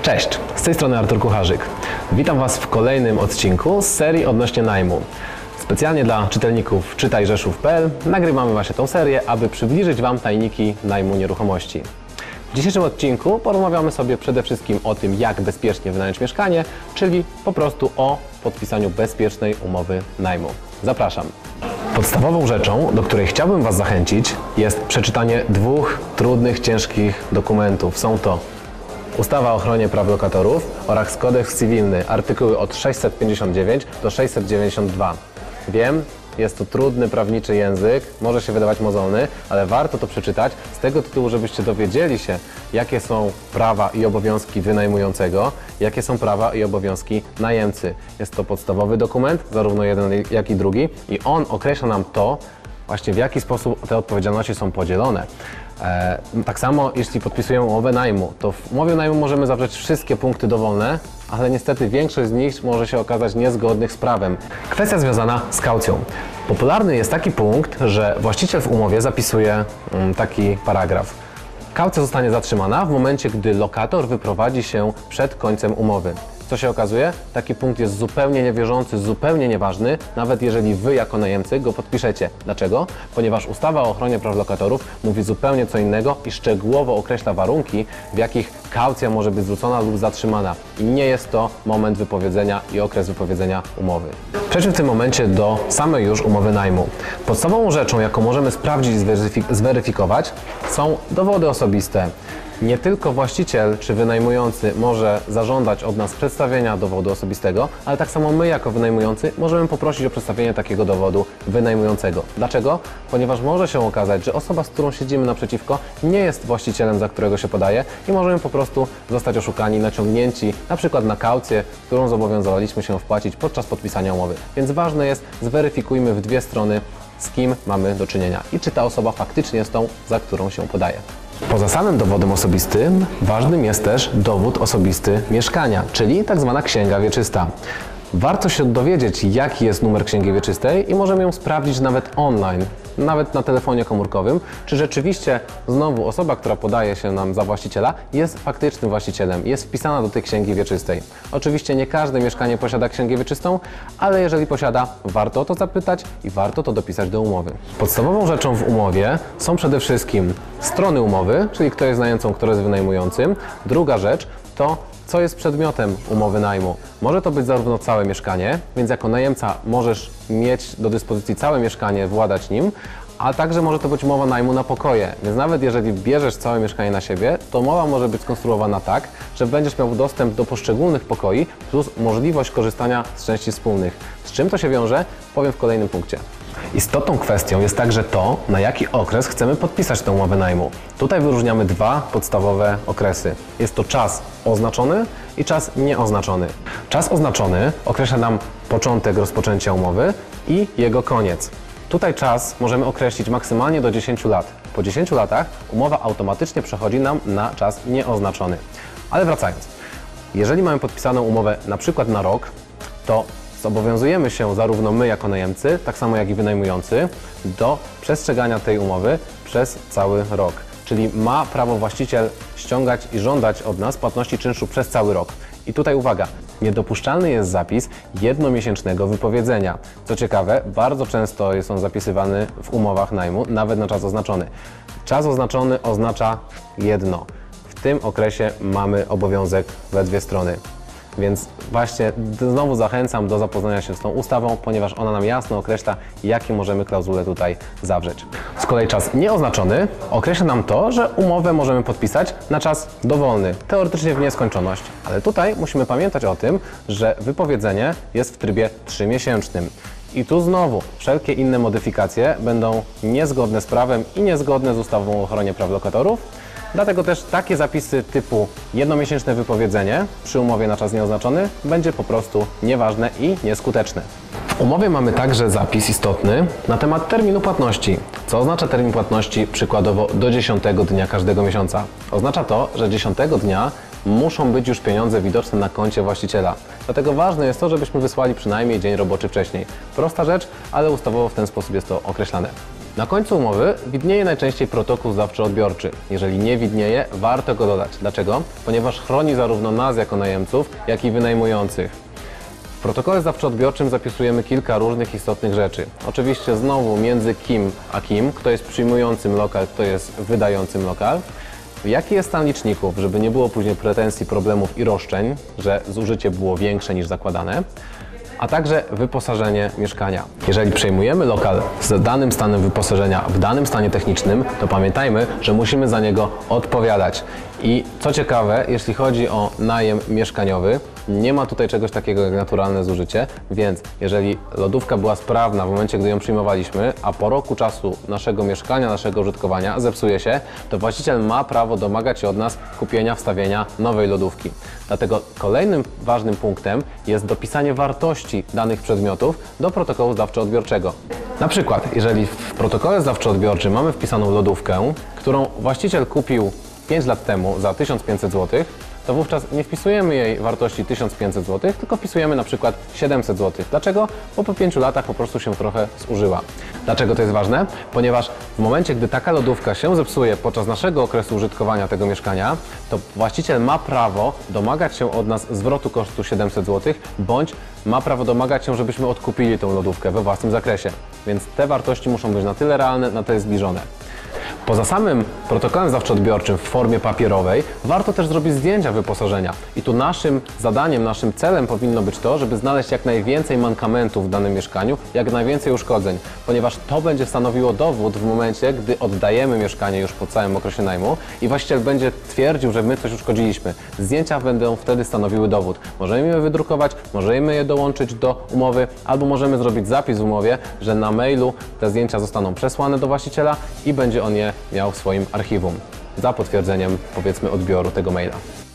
Cześć, z tej strony Artur Kucharzyk. Witam Was w kolejnym odcinku z serii odnośnie najmu. Specjalnie dla czytelników czytajrzeszów.pl nagrywamy właśnie tą serię, aby przybliżyć Wam tajniki najmu nieruchomości. W dzisiejszym odcinku porozmawiamy sobie przede wszystkim o tym, jak bezpiecznie wynająć mieszkanie, czyli po prostu o podpisaniu bezpiecznej umowy najmu. Zapraszam. Podstawową rzeczą, do której chciałbym Was zachęcić, jest przeczytanie dwóch trudnych, ciężkich dokumentów. Są to Ustawa o ochronie praw lokatorów oraz Kodeks cywilny, artykuły od 659 do 692. Wiem, jest to trudny prawniczy język, może się wydawać mozolny, ale warto to przeczytać z tego tytułu, żebyście dowiedzieli się, jakie są prawa i obowiązki wynajmującego, jakie są prawa i obowiązki najemcy. Jest to podstawowy dokument, zarówno jeden, jak i drugi, i on określa nam to, właśnie w jaki sposób te odpowiedzialności są podzielone. Tak samo jeśli podpisujemy umowę najmu, to w umowie najmu możemy zawrzeć wszystkie punkty dowolne, ale niestety większość z nich może się okazać niezgodnych z prawem. Kwestia związana z kaucją. Popularny jest taki punkt, że właściciel w umowie zapisuje taki paragraf. Kaucja zostanie zatrzymana w momencie, gdy lokator wyprowadzi się przed końcem umowy. Co się okazuje? Taki punkt jest zupełnie niewierzący, zupełnie nieważny, nawet jeżeli Wy jako najemcy go podpiszecie. Dlaczego? Ponieważ ustawa o ochronie praw lokatorów mówi zupełnie co innego i szczegółowo określa warunki, w jakich kaucja może być zwrócona lub zatrzymana. I nie jest to moment wypowiedzenia i okres wypowiedzenia umowy. Przejdźmy w tym momencie do samej już umowy najmu. Podstawową rzeczą, jaką możemy sprawdzić i zweryfikować, są dowody osobiste. Nie tylko właściciel czy wynajmujący może zażądać od nas przedstawienia dowodu osobistego, ale tak samo my jako wynajmujący możemy poprosić o przedstawienie takiego dowodu wynajmującego. Dlaczego? Ponieważ może się okazać, że osoba, z którą siedzimy naprzeciwko, nie jest właścicielem, za którego się podaje i możemy po prostu zostać oszukani, naciągnięci na przykład na kaucję, którą zobowiązaliśmy się wpłacić podczas podpisania umowy. Więc ważne jest, zweryfikujmy w dwie strony, z kim mamy do czynienia i czy ta osoba faktycznie jest tą, za którą się podaje. Poza samym dowodem osobistym ważnym jest też dowód osobisty mieszkania, czyli tak zwana księga wieczysta. Warto się dowiedzieć, jaki jest numer księgi wieczystej i możemy ją sprawdzić nawet online, nawet na telefonie komórkowym, czy rzeczywiście znowu osoba, która podaje się nam za właściciela, jest faktycznym właścicielem, jest wpisana do tej księgi wieczystej. Oczywiście nie każde mieszkanie posiada księgę wieczystą, ale jeżeli posiada, warto o to zapytać i warto to dopisać do umowy. Podstawową rzeczą w umowie są przede wszystkim strony umowy, czyli kto jest najemcą, kto jest wynajmującym. Druga rzecz to co jest przedmiotem umowy najmu. Może to być zarówno całe mieszkanie, więc jako najemca możesz mieć do dyspozycji całe mieszkanie, władać nim, a także może to być umowa najmu na pokoje. Więc nawet jeżeli bierzesz całe mieszkanie na siebie, to umowa może być skonstruowana tak, że będziesz miał dostęp do poszczególnych pokoi plus możliwość korzystania z części wspólnych. Z czym to się wiąże? Powiem w kolejnym punkcie. Istotną kwestią jest także to, na jaki okres chcemy podpisać tę umowę najmu. Tutaj wyróżniamy dwa podstawowe okresy. Jest to czas oznaczony i czas nieoznaczony. Czas oznaczony określa nam początek rozpoczęcia umowy i jego koniec. Tutaj czas możemy określić maksymalnie do 10 lat. Po 10 latach umowa automatycznie przechodzi nam na czas nieoznaczony. Ale wracając, jeżeli mamy podpisaną umowę na przykład na rok, to zobowiązujemy się zarówno my jako najemcy, tak samo jak i wynajmujący, do przestrzegania tej umowy przez cały rok. Czyli ma prawo właściciel ściągać i żądać od nas płatności czynszu przez cały rok. I tutaj uwaga, niedopuszczalny jest zapis jednomiesięcznego wypowiedzenia. Co ciekawe, bardzo często jest on zapisywany w umowach najmu, nawet na czas oznaczony. Czas oznaczony oznacza jedno. W tym okresie mamy obowiązek we dwie strony. Więc właśnie znowu zachęcam do zapoznania się z tą ustawą, ponieważ ona nam jasno określa, jakie możemy klauzule tutaj zawrzeć. Z kolei czas nieoznaczony określa nam to, że umowę możemy podpisać na czas dowolny, teoretycznie w nieskończoność. Ale tutaj musimy pamiętać o tym, że wypowiedzenie jest w trybie 3-miesięcznym. I tu znowu wszelkie inne modyfikacje będą niezgodne z prawem i niezgodne z ustawą o ochronie praw lokatorów. Dlatego też takie zapisy typu jednomiesięczne wypowiedzenie przy umowie na czas nieoznaczony będzie po prostu nieważne i nieskuteczne. W umowie mamy także zapis istotny na temat terminu płatności. Co oznacza termin płatności przykładowo do 10 dnia każdego miesiąca? Oznacza to, że 10 dnia muszą być już pieniądze widoczne na koncie właściciela. Dlatego ważne jest to, żebyśmy wysłali przynajmniej dzień roboczy wcześniej. Prosta rzecz, ale ustawowo w ten sposób jest to określane. Na końcu umowy widnieje najczęściej protokół zdawczo-odbiorczy. Jeżeli nie widnieje, warto go dodać. Dlaczego? Ponieważ chroni zarówno nas jako najemców, jak i wynajmujących. W protokole zdawczo-odbiorczym zapisujemy kilka różnych istotnych rzeczy. Oczywiście znowu między kim a kim, kto jest przyjmującym lokal, kto jest wydającym lokal. Jaki jest stan liczników, żeby nie było później pretensji, problemów i roszczeń, że zużycie było większe niż zakładane, a także wyposażenie mieszkania. Jeżeli przejmujemy lokal z danym stanem wyposażenia w danym stanie technicznym, to pamiętajmy, że musimy za niego odpowiadać. I co ciekawe, jeśli chodzi o najem mieszkaniowy, nie ma tutaj czegoś takiego jak naturalne zużycie, więc jeżeli lodówka była sprawna w momencie, gdy ją przyjmowaliśmy, a po roku czasu naszego mieszkania, naszego użytkowania zepsuje się, to właściciel ma prawo domagać się od nas kupienia, wstawienia nowej lodówki. Dlatego kolejnym ważnym punktem jest dopisanie wartości danych przedmiotów do protokołu zdawczo-odbiorczego. Na przykład, jeżeli w protokole zdawczo-odbiorczym mamy wpisaną lodówkę, którą właściciel kupił 5 lat temu za 1500 zł, to wówczas nie wpisujemy jej wartości 1500 zł, tylko wpisujemy na przykład 700 zł. Dlaczego? Bo po 5 latach po prostu się trochę zużyła. Dlaczego to jest ważne? Ponieważ w momencie, gdy taka lodówka się zepsuje podczas naszego okresu użytkowania tego mieszkania, to właściciel ma prawo domagać się od nas zwrotu kosztu 700 zł, bądź ma prawo domagać się, żebyśmy odkupili tą lodówkę we własnym zakresie. Więc te wartości muszą być na tyle realne, na tyle zbliżone. Poza samym protokołem zdawczo-odbiorczym w formie papierowej warto też zrobić zdjęcia wyposażenia. I tu naszym zadaniem, naszym celem powinno być to, żeby znaleźć jak najwięcej mankamentów w danym mieszkaniu, jak najwięcej uszkodzeń, ponieważ to będzie stanowiło dowód w momencie, gdy oddajemy mieszkanie już po całym okresie najmu i właściciel będzie twierdził, że my coś uszkodziliśmy. Zdjęcia będą wtedy stanowiły dowód. Możemy je wydrukować, możemy je dołączyć do umowy, albo możemy zrobić zapis w umowie, że na mailu te zdjęcia zostaną przesłane do właściciela i będzie on je miał w swoim archiwum za potwierdzeniem, powiedzmy, odbioru tego maila.